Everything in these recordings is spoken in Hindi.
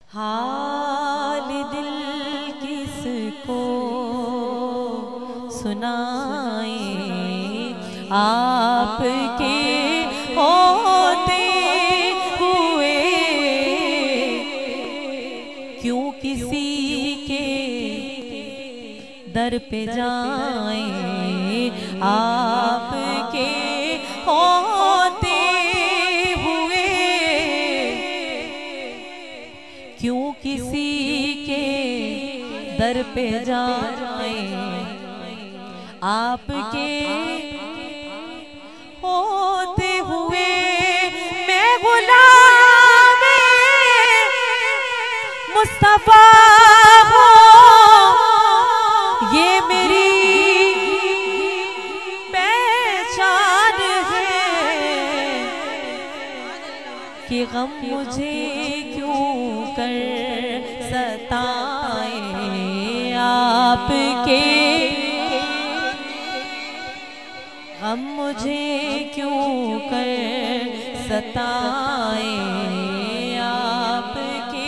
हाल दिल किसको सुनाए, आपके होते हुए क्यों किसी के दर पे जाएं, आपके होते हुए क्यों किसी के दर पे जाएं, आपके होते हुए मैं गुलाम मुस्तफा हूँ, ये मेरी पहचान है कि गम मुझे क्यों कर सताए, आपके गम मुझे क्यों कर सताए, आपके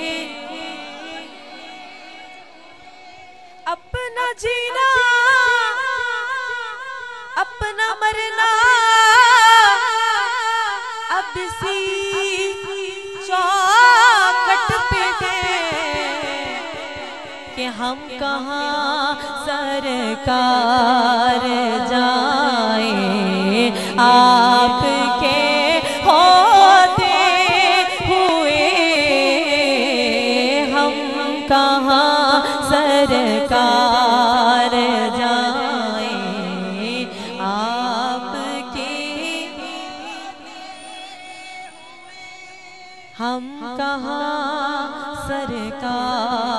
अपना जीना अपना मरना अब सी चौखट पे है कि हम कहाँ सरकार जाए, आपके होते हुए हम कहाँ सरकार जाए, आपके हम कहाँ सरकार